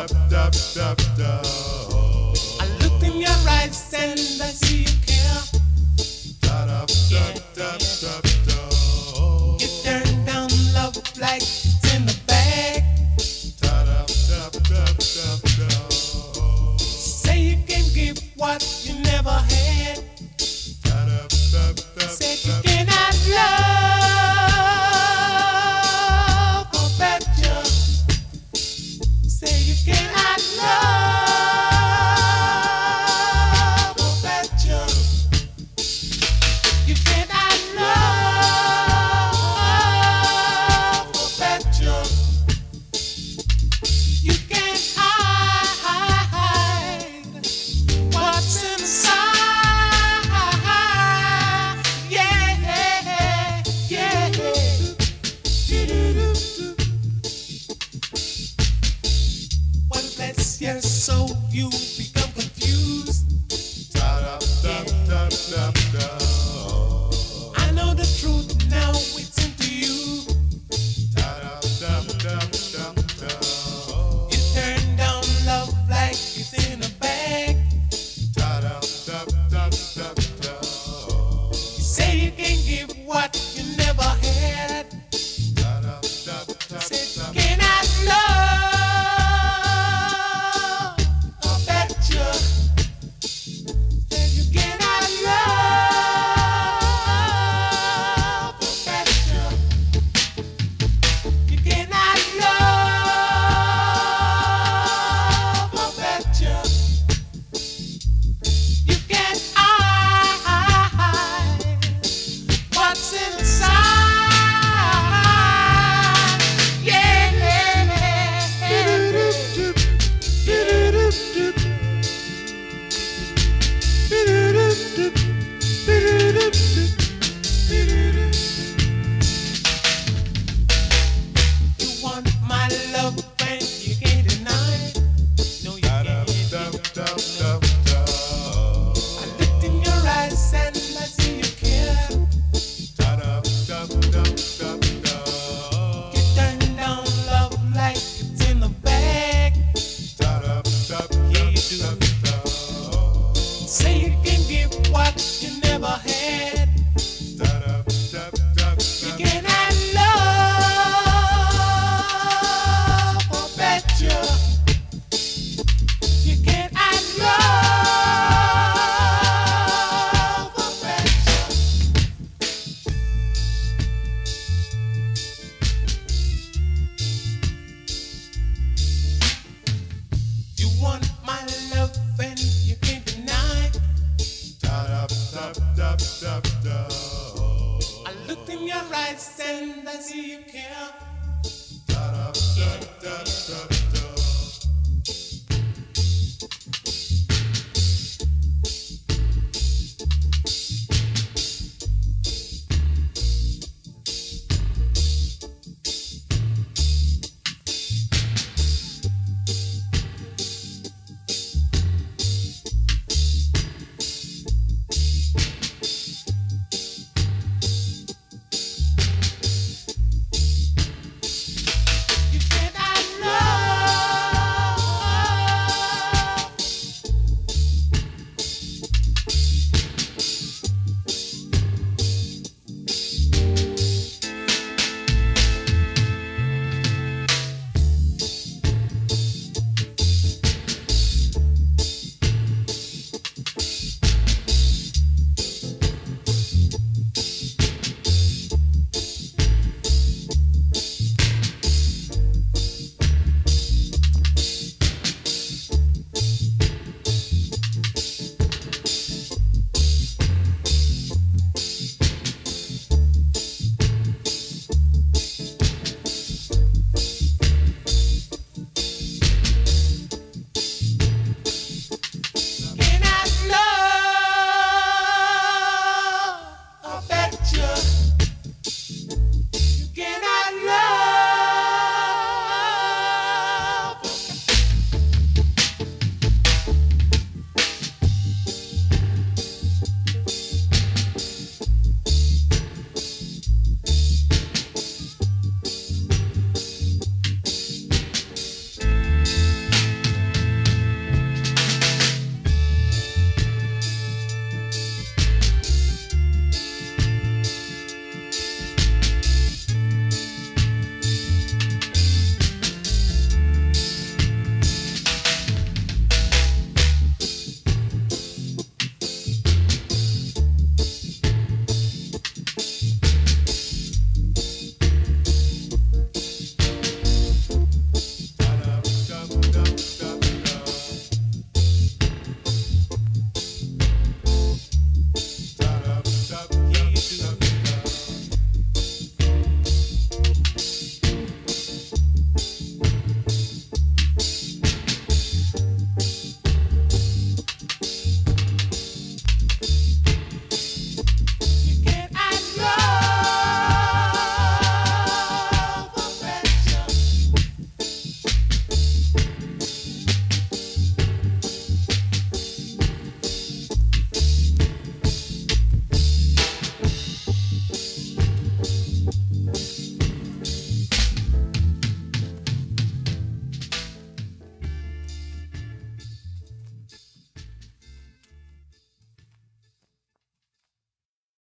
I looked in your eyes and I see you care. You turn down love like it's in the bag. Say you can give what you never had. Said you cannot love or bet you. Say you cannot love or bet you. You cannot love or bet you. You can't hide what's inside. Yeah, yeah. What lets your soul you become confused? I know the truth now, it's into you. You turn down love like it's in a bag. You say you can give what you never had. Said you cannot love or bet you. Said you cannot love or bet you. You cannot love or bet you. You can't hide what's inside. Yeah. You want my love and you can't deny it. No, you can't. I looked in your eyes and I see you care. You turn down love like it's in the bag. Yeah, you do. Say you can give what you never had. You cannot love or bet you. You cannot love or bet you. You want my love and you can't deny. I looked in your eyes and I see you care.